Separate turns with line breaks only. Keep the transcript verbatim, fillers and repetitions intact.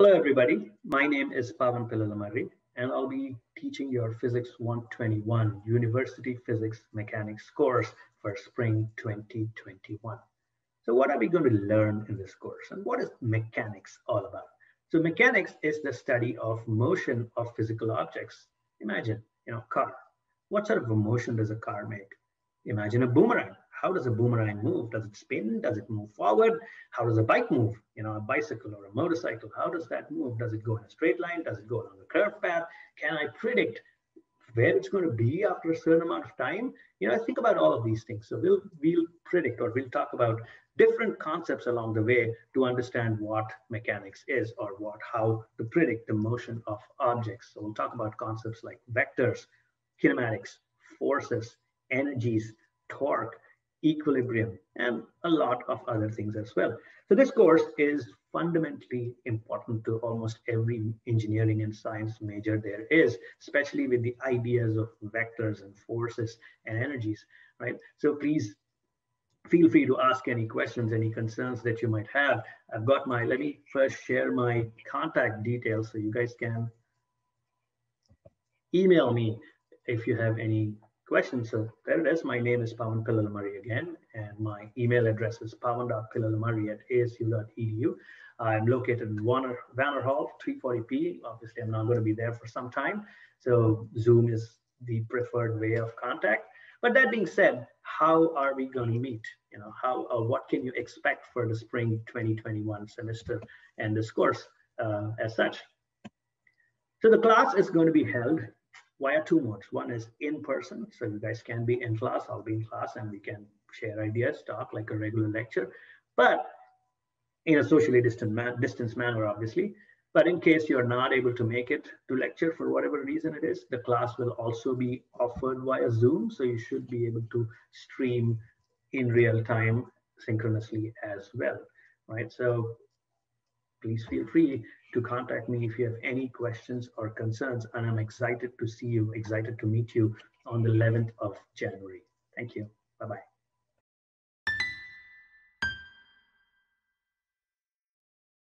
Hello, everybody. My name is Pavan Pillalamarri, and I'll be teaching your Physics one twenty-one University Physics Mechanics course for spring twenty twenty-one. So what are we going to learn in this course, and what is mechanics all about? So mechanics is the study of motion of physical objects. Imagine, you know, car. What sort of a motion does a car make? Imagine a boomerang. How does a boomerang move? Does it spin? Does it move forward? How does a bike move? You know, a bicycle or a motorcycle, how does that move? Does it go in a straight line? Does it go along a curved path? Can I predict where it's going to be after a certain amount of time? You know, think about all of these things. So we'll, we'll predict, or we'll talk about different concepts along the way to understand what mechanics is, or what, how to predict the motion of objects. So we'll talk about concepts like vectors, kinematics, forces, energies, torque, equilibrium, and a lot of other things as well. So this course is fundamentally important to almost every engineering and science major there is, especially with the ideas of vectors and forces and energies, right? So please feel free to ask any questions, any concerns that you might have. I've got my, let me first share my contact details so you guys can email me if you have any questions. So there it is. My name is Pavan Pillalamarri again, and my email address is pavan dot pillalamarri at a s u dot e d u. I'm located in Warner, Vanner Hall, three forty p. Obviously, I'm not going to be there for some time, so Zoom is the preferred way of contact. But that being said, how are we going to meet? You know, how uh, what can you expect for the spring twenty twenty-one semester and this course uh, as such? So the class is going to be held via two modes. One is in person, so you guys can be in class, I'll be in class, and we can share ideas, talk like a regular lecture, but in a socially distant man, distance manner, obviously. But in case you're not able to make it to lecture for whatever reason it is, the class will also be offered via Zoom, so you should be able to stream in real time synchronously as well, right? So please feel free to contact me if you have any questions or concerns, and I'm excited to see you, excited to meet you on the eleventh of January. Thank you. Bye-bye.